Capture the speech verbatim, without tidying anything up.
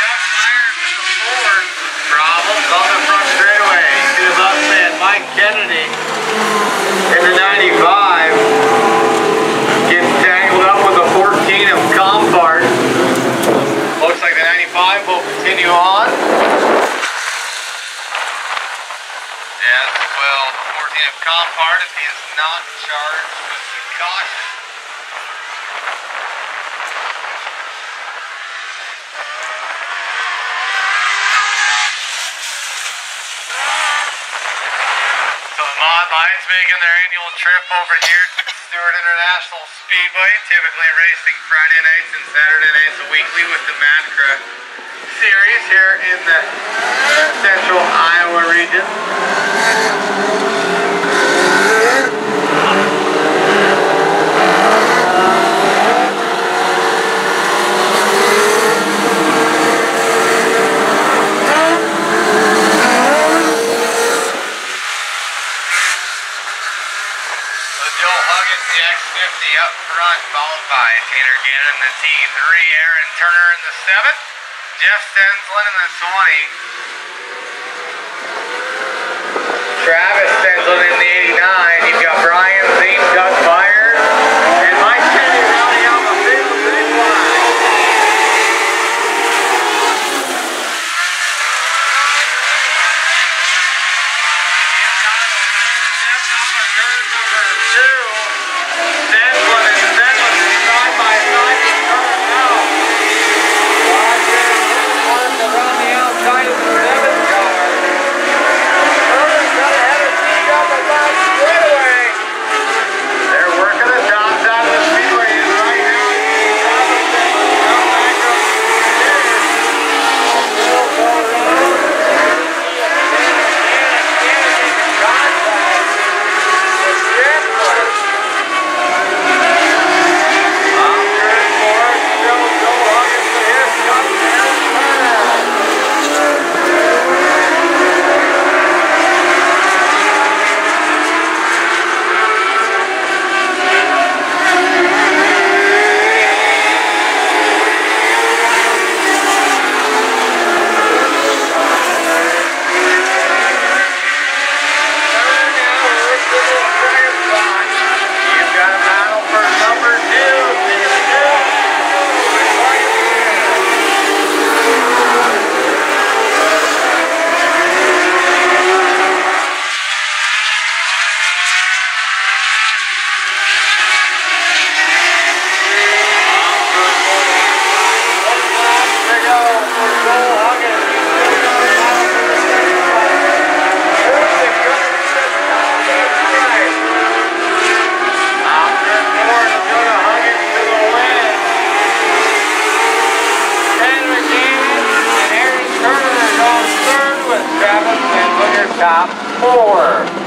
Problems on the front straightaway. To the left man, Mike Kennedy in the ninety-five gets tangled up with a fourteen of Compart. Looks like the ninety-five will continue on. Yes, well, the fourteen of Compart if he is not charged with the caution. So the Modlite's making their annual trip over here to Stewart International Speedway, typically racing Friday nights and Saturday nights weekly with the Macra series here in the central Iowa region. The X fifty up front, followed by Tanner Gannon in the T three, Aaron Turner in the seven, Jeff Stenslin in the twenty, Travis Stenslin in the eighty-nine, you've got Brian Zane, Doug Byers, and Mike Kennedy rounding out the field with the big line. Top four.